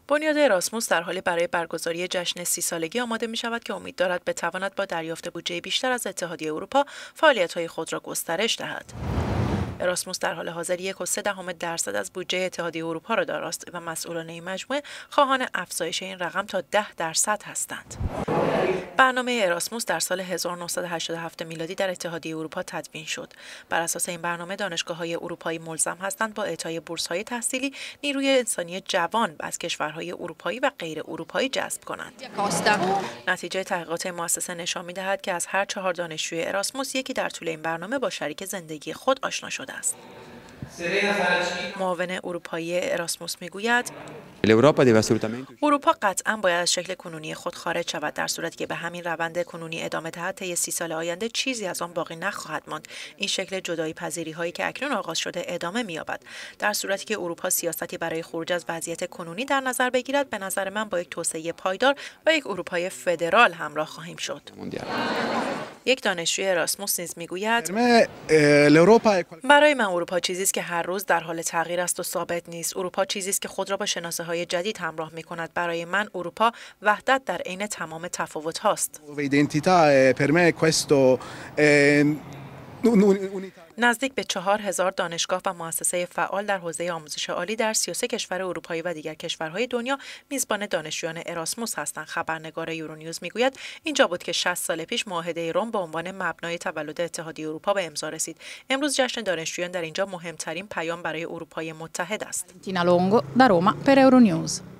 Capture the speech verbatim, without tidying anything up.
بنیاد اراسموس در حالی برای برگزاری جشن سی سالگی آماده می شود که امید دارد بتواند با دریافت بودجه بیشتر از اتحادیه اروپا فعالیت‌های خود را گسترش دهد. اراسموس در حال حاضر یک و سه دهم درصد از بودجه اتحادیه اروپا را داراست و مسئولان این مجموعه خواهان افزایش این رقم تا ده درصد هستند. برنامه اراسموس در سال هزار و نهصد و هشتاد و هفت میلادی در اتحادیه اروپا تدوین شد. بر اساس این برنامه دانشگاه‌های اروپایی ملزم هستند با اعطای بورس‌های تحصیلی نیروی انسانی جوان از کشورهای اروپایی و غیر اروپایی جذب کنند. نتیجه تحقیقات این مؤسسه نشان می‌دهد که از هر چهار دانشجوی اراسموس یکی در طول این برنامه با شریک زندگی خود آشنا شده است. معاون اروپایی اراسموس میگوید اروپا قطعا باید از شکل کنونی خود خارج شود، در صورتی که به همین روند کنونی ادامه دهد طی سی سال آینده چیزی از آن باقی نخواهد ماند. این شکل جدایی پذیری هایی که اکنون آغاز شده ادامه می‌یابد. در صورتی که اروپا سیاستی برای خروج از وضعیت کنونی در نظر بگیرد، به نظر من با یک توسعه پایدار و یک اروپای فدرال همراه خواهیم شد. یک دانشجوی اراسموس نیز میگوید برای من اروپا چیزی است که هر روز در حال تغییر است و ثابت نیست. اروپا چیزی است که خود را با شناسه‌های جدید همراه می‌کند. برای من اروپا وحدت در عین تمام تفاوت هاست. نزدیک به چهار هزار دانشگاه و مؤسسه فعال در حوزه آموزش عالی در سی و سه کشور اروپایی و دیگر کشورهای دنیا میزبان دانشجویان اراسموس هستند. خبرنگار یورونیوز میگوید اینجا بود که شصت سال پیش معاهده رم به عنوان مبنای تولد اتحادیه اروپا به امضا رسید. امروز جشن دانشجویان در اینجا مهمترین پیام برای اروپای متحد است.